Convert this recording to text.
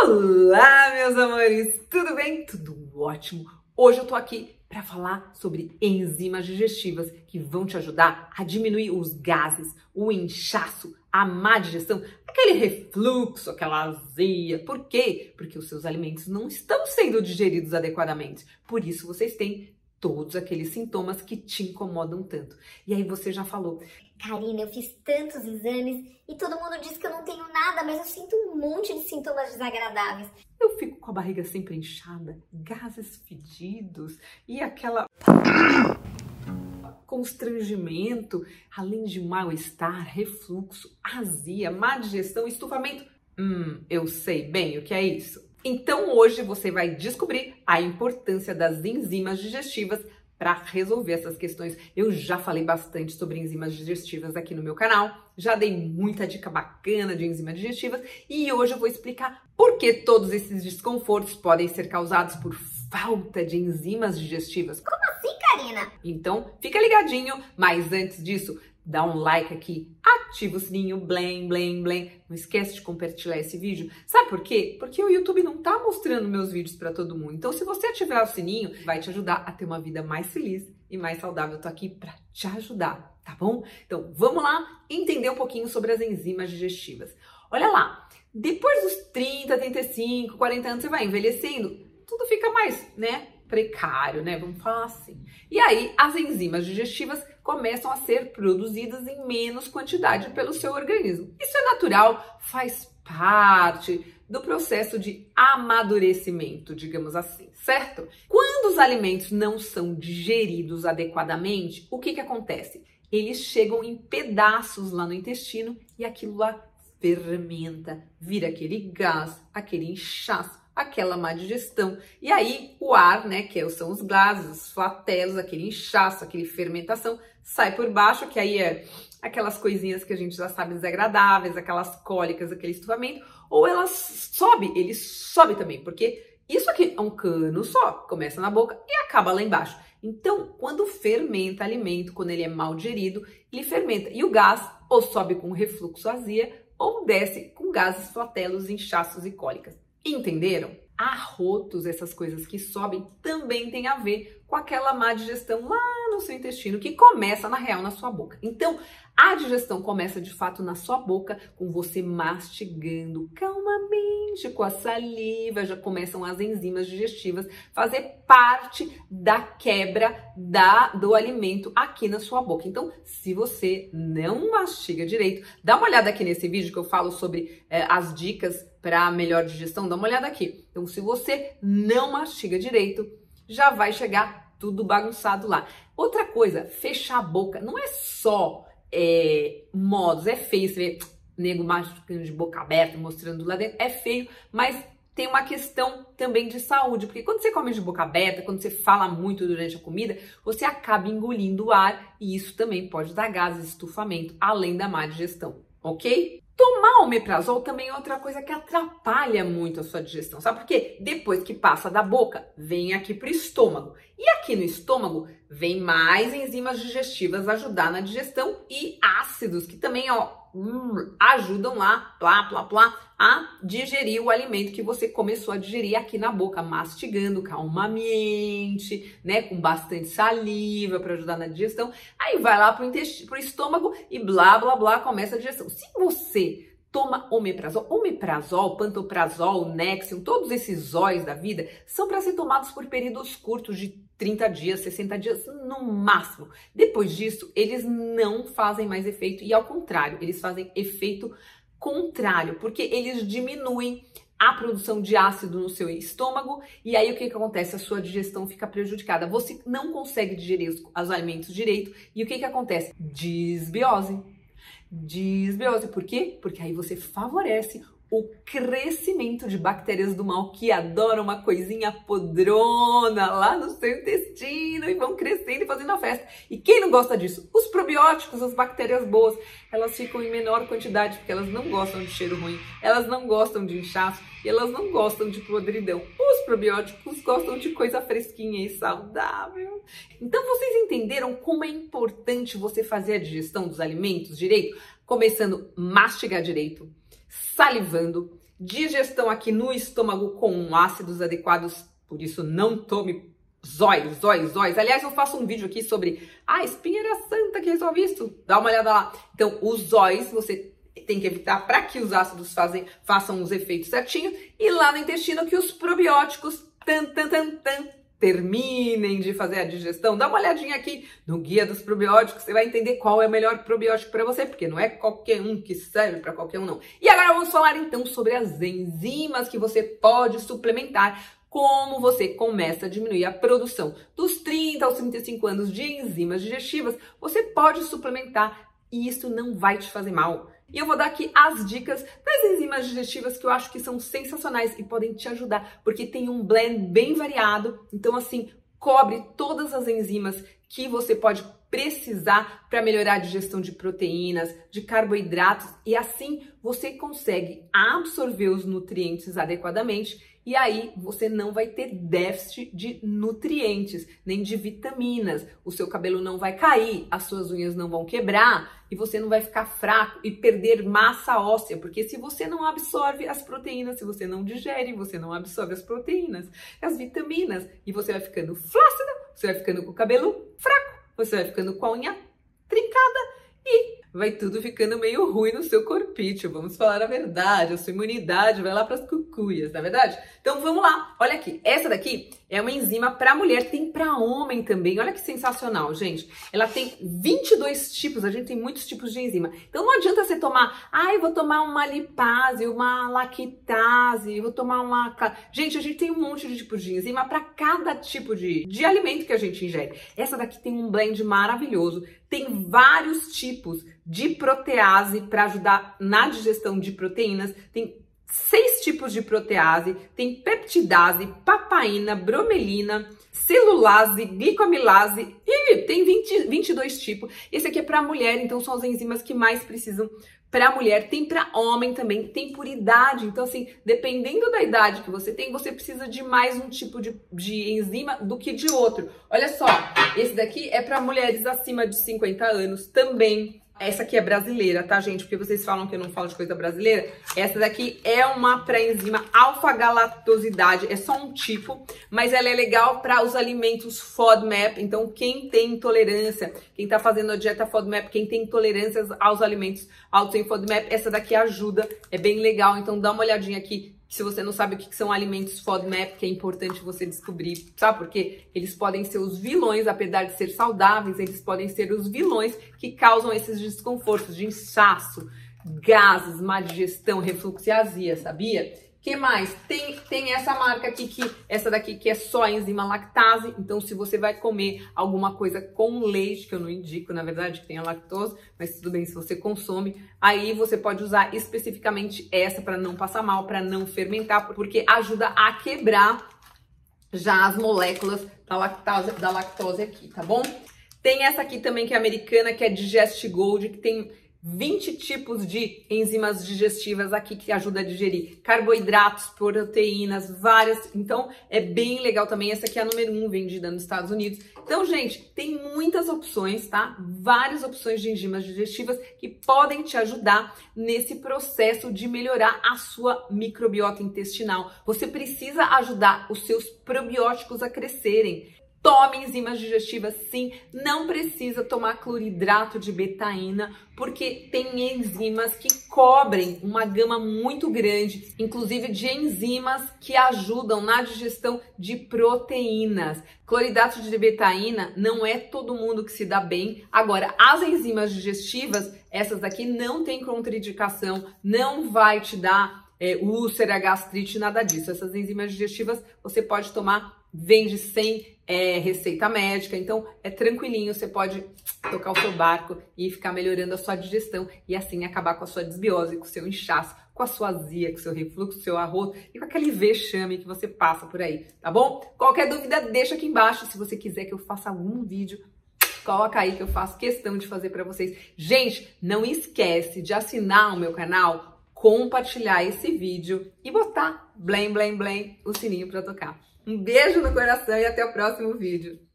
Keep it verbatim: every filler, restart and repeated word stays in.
Olá, meus amores! Tudo bem? Tudo ótimo! Hoje eu tô aqui para falar sobre enzimas digestivas que vão te ajudar a diminuir os gases, o inchaço, a má digestão, aquele refluxo, aquela azia. Por quê? Porque os seus alimentos não estão sendo digeridos adequadamente. Por isso vocês têm todos aqueles sintomas que te incomodam tanto. E aí você já falou: Karina, eu fiz tantos exames e todo mundo diz que eu não tenho nada, mas eu sinto um monte de sintomas desagradáveis. Eu fico com a barriga sempre inchada, gases fedidos e aquela constrangimento, além de mal-estar, refluxo, azia, má digestão, estufamento. Hum, eu sei bem o que é isso. Então hoje você vai descobrir a importância das enzimas digestivas para resolver essas questões. Eu já falei bastante sobre enzimas digestivas aqui no meu canal, já dei muita dica bacana de enzimas digestivas e hoje eu vou explicar por que todos esses desconfortos podem ser causados por falta de enzimas digestivas. Como assim, Karina? Então fica ligadinho, mas antes disso, dá um like aqui, ativa o sininho, blém, blém, blém. Não esquece de compartilhar esse vídeo. Sabe por quê? Porque o YouTube não tá mostrando meus vídeos para todo mundo. Então, se você ativar o sininho, vai te ajudar a ter uma vida mais feliz e mais saudável. Eu tô aqui para te ajudar, tá bom? Então, vamos lá entender um pouquinho sobre as enzimas digestivas. Olha lá, depois dos trinta, trinta e cinco, quarenta anos, você vai envelhecendo, tudo fica mais, né, precário, né? Vamos falar assim. E aí, as enzimas digestivas começam a ser produzidas em menos quantidade pelo seu organismo. Isso é natural, faz parte do processo de amadurecimento, digamos assim, certo? Quando os alimentos não são digeridos adequadamente, o que que acontece? Eles chegam em pedaços lá no intestino e aquilo lá fermenta, vira aquele gás, aquele inchaço, aquela má digestão. E aí o ar, né, que são os gases, os flatelos, aquele inchaço, aquele fermentação, sai por baixo, que aí é aquelas coisinhas que a gente já sabe desagradáveis, aquelas cólicas, aquele estufamento, ou elas sobe, ele sobe também, porque isso aqui é um cano só, começa na boca e acaba lá embaixo. Então, quando fermenta alimento, quando ele é mal digerido, ele fermenta. E o gás ou sobe com refluxo azia, ou desce com gases, flatelos, inchaços e cólicas. Entenderam? Arrotos, essas coisas que sobem, também tem a ver com aquela má digestão lá no seu intestino, que começa, na real, na sua boca. Então, a digestão começa, de fato, na sua boca, com você mastigando calmamente, com a saliva, já começam as enzimas digestivas fazer parte da quebra da, do alimento aqui na sua boca. Então, se você não mastiga direito, dá uma olhada aqui nesse vídeo que eu falo sobre é, as dicas para melhor digestão, dá uma olhada aqui. Então, se você não mastiga direito, já vai chegar tudo bagunçado lá. Outra coisa, fechar a boca, não é só é, modos, é feio, você vê nego mastigando de boca aberta, mostrando lá dentro, é feio, mas tem uma questão também de saúde, porque quando você come de boca aberta, quando você fala muito durante a comida, você acaba engolindo o ar e isso também pode dar gases, estufamento, além da má digestão, ok? Tomar omeprazol também é outra coisa que atrapalha muito a sua digestão, sabe por quê? Depois que passa da boca, vem aqui pro estômago. E aqui no estômago, vem mais enzimas digestivas ajudar na digestão e ácidos, que também, ó, hum, ajudam lá, plá, plá, plá, a digerir o alimento que você começou a digerir aqui na boca, mastigando calmamente, né, com bastante saliva para ajudar na digestão. Aí vai lá pro intestino, pro estômago e blá, blá, blá, começa a digestão. Se você toma omeprazol, omeprazol, pantoprazol, Nexium, todos esses óis da vida são para ser tomados por períodos curtos de trinta dias, sessenta dias no máximo. Depois disso, eles não fazem mais efeito e ao contrário, eles fazem efeito contrário, porque eles diminuem a produção de ácido no seu estômago e aí o que que acontece? A sua digestão fica prejudicada. Você não consegue digerir os, os alimentos direito e o que que acontece? Desbiose. Desbiose. Por quê? Porque aí você favorece o crescimento de bactérias do mal que adoram uma coisinha podrona lá no seu intestino e vão crescendo e fazendo a festa. E quem não gosta disso? Os probióticos, as bactérias boas, elas ficam em menor quantidade porque elas não gostam de cheiro ruim, elas não gostam de inchaço e elas não gostam de podridão. Os probióticos gostam de coisa fresquinha e saudável. Então vocês entenderam como é importante você fazer a digestão dos alimentos direito? Começando a mastigar direito, salivando, digestão aqui no estômago com ácidos adequados, por isso não tome zóis, zóis, zóis. Aliás, eu faço um vídeo aqui sobre a espinheira santa que resolve isso. Dá uma olhada lá. Então, os zóis você tem que evitar para que os ácidos fazem, façam os efeitos certinho. E lá no intestino que os probióticos tan, tan, tan, tan, terminem de fazer a digestão. Dá uma olhadinha aqui no guia dos probióticos, você vai entender qual é o melhor probiótico para você, porque não é qualquer um que serve para qualquer um, não. E agora vamos falar então sobre as enzimas que você pode suplementar, como você começa a diminuir a produção dos trinta aos trinta e cinco anos de enzimas digestivas. Você pode suplementar e isso não vai te fazer mal. E eu vou dar aqui as dicas das enzimas digestivas que eu acho que são sensacionais e podem te ajudar, porque tem um blend bem variado, então assim, cobre todas as enzimas que você pode precisar para melhorar a digestão de proteínas, de carboidratos, e assim você consegue absorver os nutrientes adequadamente e aí você não vai ter déficit de nutrientes, nem de vitaminas, o seu cabelo não vai cair, as suas unhas não vão quebrar e você não vai ficar fraco e perder massa óssea, porque se você não absorve as proteínas, se você não digere, você não absorve as proteínas, as vitaminas, e você vai ficando flácida, você vai ficando com o cabelo fraco, você vai ficando com a unha trincada e vai tudo ficando meio ruim no seu corpício. Vamos falar a verdade, a sua imunidade vai lá para as cucuias, não é verdade? Então vamos lá, olha aqui, essa daqui é uma enzima para mulher, tem para homem também, olha que sensacional, gente. Ela tem vinte e dois tipos, a gente tem muitos tipos de enzima. Então não adianta você tomar, ah, eu vou tomar uma lipase, uma lactase, eu vou tomar uma... Gente, a gente tem um monte de tipos de enzima para cada tipo de, de alimento que a gente ingere. Essa daqui tem um blend maravilhoso, tem vários tipos de protease para ajudar na digestão de proteínas, tem seis tipos de protease, tem peptidase, papaina, bromelina, celulase, glicomilase e tem vinte, vinte e dois tipos. Esse aqui é para mulher, então são as enzimas que mais precisam para mulher. Tem para homem também, tem por idade. Então assim, dependendo da idade que você tem, você precisa de mais um tipo de, de enzima do que de outro. Olha só, esse daqui é para mulheres acima de cinquenta anos também. Essa aqui é brasileira, tá, gente? Porque vocês falam que eu não falo de coisa brasileira. Essa daqui é uma pré-enzima alfa-galactosidade. É só um tipo, mas ela é legal para os alimentos FODMAP. Então, quem tem intolerância, quem tá fazendo a dieta FODMAP, quem tem intolerâncias aos alimentos altos em FODMAP, essa daqui ajuda. É bem legal. Então, dá uma olhadinha aqui. Se você não sabe o que são alimentos FODMAP, que é importante você descobrir, sabe por quê? Eles podem ser os vilões, apesar de ser saudáveis, eles podem ser os vilões que causam esses desconfortos de inchaço, gases, má digestão, refluxo e azia, sabia? Que mais? Tem, tem essa marca aqui, que essa daqui que é só a enzima lactase, então se você vai comer alguma coisa com leite, que eu não indico, na verdade, que tenha lactose, mas tudo bem se você consome, aí você pode usar especificamente essa para não passar mal, para não fermentar, porque ajuda a quebrar já as moléculas da lactose, da lactose aqui, tá bom? Tem essa aqui também que é americana, que é Digest Gold, que tem vinte tipos de enzimas digestivas aqui que ajuda a digerir carboidratos, proteínas, várias. Então, é bem legal também. Essa aqui é a número um vendida nos Estados Unidos. Então, gente, tem muitas opções, tá? Várias opções de enzimas digestivas que podem te ajudar nesse processo de melhorar a sua microbiota intestinal. Você precisa ajudar os seus probióticos a crescerem. Tome enzimas digestivas, sim, não precisa tomar cloridrato de betaína, porque tem enzimas que cobrem uma gama muito grande, inclusive de enzimas que ajudam na digestão de proteínas. Cloridrato de betaína não é todo mundo que se dá bem. Agora, as enzimas digestivas, essas daqui não tem contraindicação, não vai te dar é, úlcera, gastrite, nada disso. Essas enzimas digestivas você pode tomar, vende sem é, receita médica, então é tranquilinho, você pode tocar o seu barco e ficar melhorando a sua digestão e assim acabar com a sua desbiose, com o seu inchaço, com a sua azia, com o seu refluxo, com o seu arroz e com aquele vexame que você passa por aí, tá bom? Qualquer dúvida, deixa aqui embaixo. Se você quiser que eu faça algum vídeo, coloca aí que eu faço questão de fazer pra vocês. Gente, não esquece de assinar o meu canal, compartilhar esse vídeo e botar blém, blém, blém, o sininho pra tocar. Um beijo no coração e até o próximo vídeo.